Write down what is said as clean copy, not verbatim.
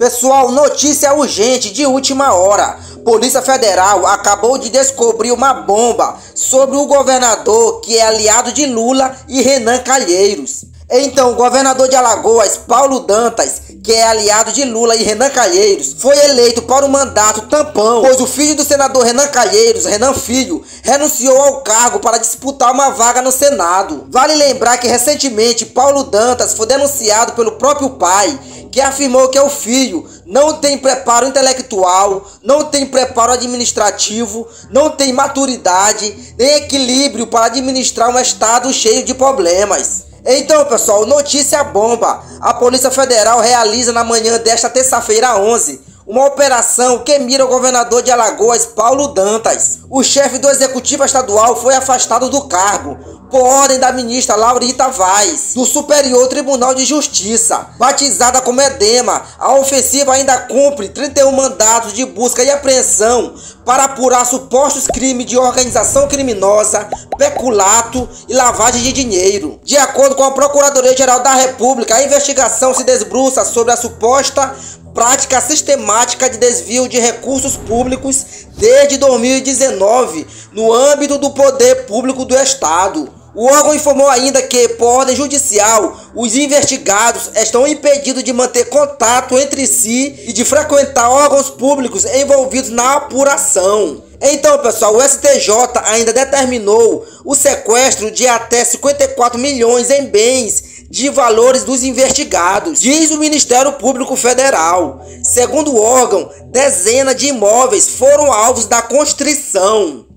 Pessoal, notícia urgente de última hora. Polícia Federal acabou de descobrir uma bomba sobre o governador que é aliado de Lula e Renan Calheiros. Então, o governador de Alagoas, Paulo Dantas, que é aliado de Lula e Renan Calheiros, foi eleito para o mandato tampão, pois o filho do senador Renan Calheiros, Renan Filho, renunciou ao cargo para disputar uma vaga no Senado. Vale lembrar que recentemente Paulo Dantas foi denunciado pelo próprio pai, que afirmou que o filho não tem preparo intelectual, não tem preparo administrativo, não tem maturidade, nem equilíbrio para administrar um estado cheio de problemas. Então, pessoal, notícia bomba. A Polícia Federal realiza na manhã desta terça-feira 11 uma operação que mira o governador de Alagoas, Paulo Dantas. O chefe do executivo estadual foi afastado do cargo por ordem da ministra Laurita Vaz, do Superior Tribunal de Justiça. Batizada como Edema, a ofensiva ainda cumpre 31 mandatos de busca e apreensão para apurar supostos crimes de organização criminosa, peculato e lavagem de dinheiro. De acordo com a Procuradoria-Geral da República, a investigação se debruça sobre a suposta prática sistemática de desvio de recursos públicos desde 2019 no âmbito do poder público do Estado. O órgão informou ainda que, por ordem judicial, os investigados estão impedidos de manter contato entre si e de frequentar órgãos públicos envolvidos na apuração. Então, pessoal, o STJ ainda determinou o sequestro de até 54 milhões em bens de valores dos investigados, diz o Ministério Público Federal. Segundo o órgão, dezenas de imóveis foram alvos da constrição.